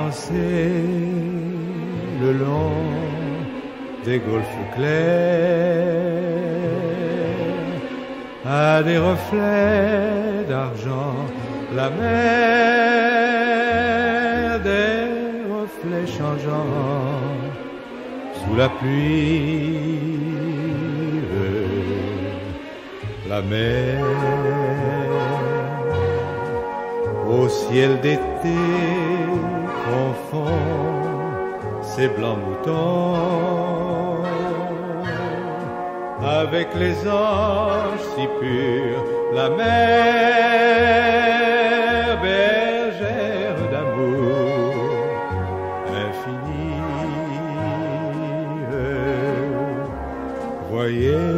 danser le long des golfes clairs, à des reflets d'argent, la mer, des reflets changeants sous la pluie, la mer au ciel d'été confond ces blancs moutons avec les anges si purs, la mer bergère d'amour infini. Voyez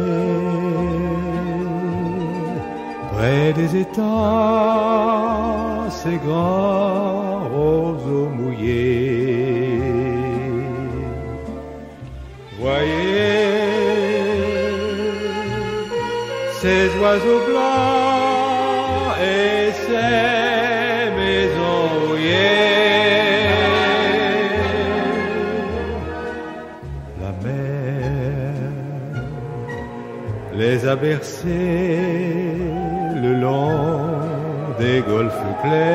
près des étangs ces grands roseaux mouillés. Voyez ces oiseaux blancs et ces maisons rouillées. La mer les a bercés le long des golfes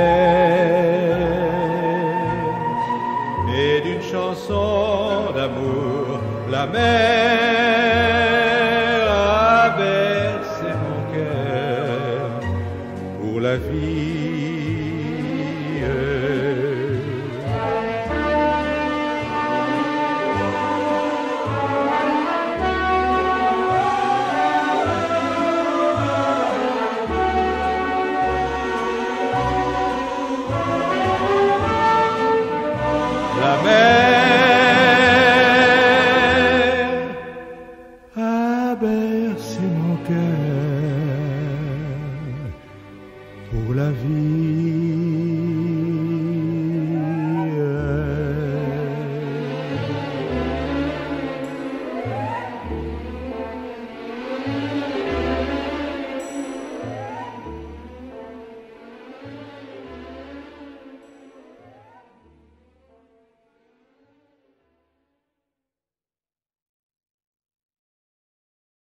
clairs, et d'une chanson d'amour la mer a bercé mon cœur pour la vie.